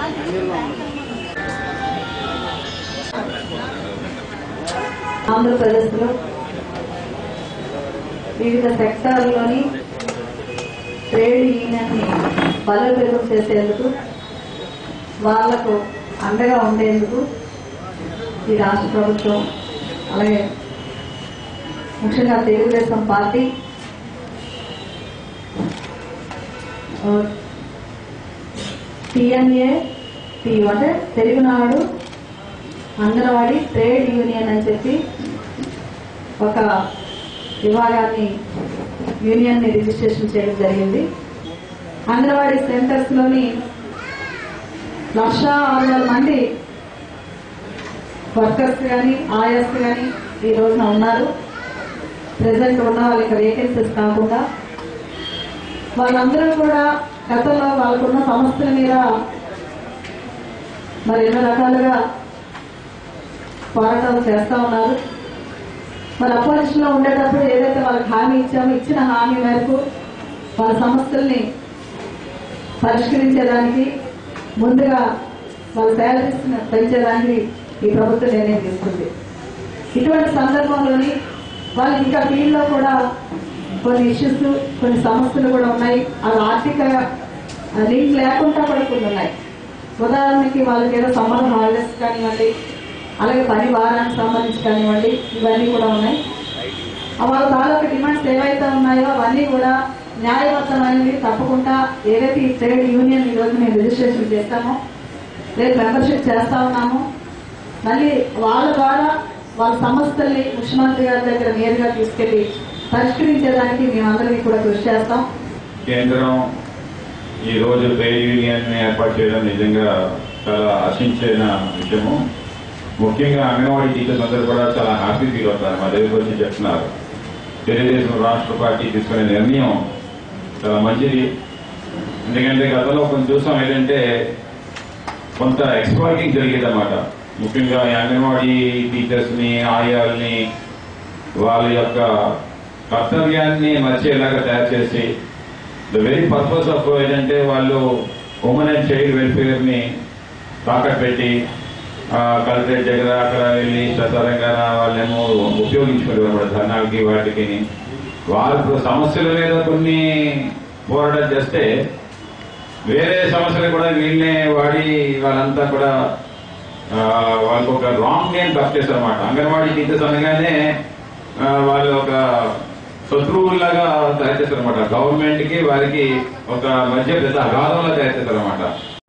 ఆంధ్రప్రదేశ్లో వివిధ సెక్టార్లోని ట్రేడ్ యూనియన్ని బలోపేతం చేసేందుకు వాళ్లకు అండగా ఉండేందుకు ఈ రాష్ట్ర ప్రభుత్వం అలాగే ముఖ్యంగా తెలుగుదేశం పార్టీ TNA అంటే తెలుగునాడు అంగన్వాడీ ట్రేడ్ యూనియన్ అని చెప్పి ఒక విభాగాన్ని యూనియన్ని రిజిస్ట్రేషన్ చేయడం జరిగింది. అంగన్వాడీ సెంటర్స్ లోని 1,600,000 మంది వర్కర్స్ కానీ ఆయాస్ కానీ ఈ రోజున ఉన్నారు. ప్రెసెంట్ ఉన్న వాళ్ళకి వేకెన్సీస్ కాకుండా వాళ్ళందరూ కూడా గతంలో వాళ్ళకున్న సమస్యల మీద మరి ఎన్నో రకాలుగా పోరాటాలు చేస్తా ఉన్నారు. మరి అపోజిషన్ లో ఉండేటప్పుడు ఏదైతే వాళ్ళకి హామీ ఇచ్చామో ఇచ్చిన హామీ మేరకు వాళ్ళ సమస్యల్ని పరిష్కరించేదానికి ముందుగా వాళ్ళ శాలరీస్ పెంచేదానికి ఈ ప్రభుత్వం నిర్ణయం తీసుకుంది. ఇటువంటి సందర్భంలోని వాళ్ళు ఇంకా ఫీల్డ్ లో కూడా కొన్ని ఇష్యూస్ కొన్ని సమస్యలు కూడా ఉన్నాయి. అవి ఆర్థిక లింక్ లేకుండా కూడా కొన్ని ఉన్నాయి. ఉదాహరణకి వాళ్ళకి ఏదో సమ్మర్ హాలిడేస్ కానివ్వండి, అలాగే పని వారానికి సంబంధించి కానివ్వండి, ఇవన్నీ కూడా ఉన్నాయి. వాళ్ళ తాలూకు డిమాండ్స్ ఏవైతే ఉన్నాయో అవన్నీ కూడా న్యాయబద్ధమైనవి. తప్పకుండా ఏదైతే ఈ ట్రేడ్ యూనియన్ ఈ రోజు మేము రిజిస్ట్రేషన్ చేస్తామో రేపు మెంబర్షిప్ చేస్తా ఉన్నాము. మళ్ళీ వాళ్ళ ద్వారా వాళ్ళ సమస్యల్ని ముఖ్యమంత్రి గారి దగ్గర నేరుగా తీసుకెళ్లి పరిష్కరించేదానికి మేమందరికీ కూడా కృషి చేస్తాం. కేంద్రం ఈ రోజు ట్రేడ్ యూనియన్ ఏర్పాటు చేయడం నిజంగా చాలా ఆశించిన విషయము. ముఖ్యంగా అంగన్వాడీ టీచర్స్ అందరూ కూడా చాలా హ్యాపీ ఫీల్ అవుతారు. మా దగ్గర వచ్చి చెప్తున్నారు తెలుగుదేశం రాష్ట్ర పార్టీ తీసుకునే నిర్ణయం చాలా మంచిది. ఎందుకంటే గతంలో కొంచెం చూసాం ఏంటంటే కొంత ఎక్స్‌ప్లాయిటింగ్ జరిగేదన్నమాట. ముఖ్యంగా అంగన్వాడీ టీచర్స్ ని ఆయాల్ని వాళ్ళ యొక్క కర్తవ్యాన్ని మర్చేలాగా తయారు చేసి ద వెరీ పర్పస్ ఆఫ్ ఏంటంటే వాళ్ళు ఉమెన్ అండ్ చైల్డ్ వెల్ఫేర్ ని తాకట్టు పెట్టి కలెక్టరేట్ దగ్గర అక్కడ వెళ్ళి తెలంగాణ వాళ్ళేమో ఉపయోగించుకునేవారు ధర్నాలకి వాటికి. వాళ్ళ సమస్యల మీద కొన్ని పోరాటం చేస్తే వేరే సమస్యలు కూడా వీళ్ళనే వాడి వాళ్ళంతా కూడా వాళ్ళకు ఒక రాంగ్ నేమ్ తప్పు చేస్తారన్నమాట. అంగన్వాడీ టీచర్స్ అనగానే వాళ్ళు ఒక శత్రువులాగా తయారు చేస్తారన్నమాట. గవర్నమెంట్ కి వారికి ఒక మధ్య పెద్ద అగాధంలా తయారు చేస్తారన్నమాట.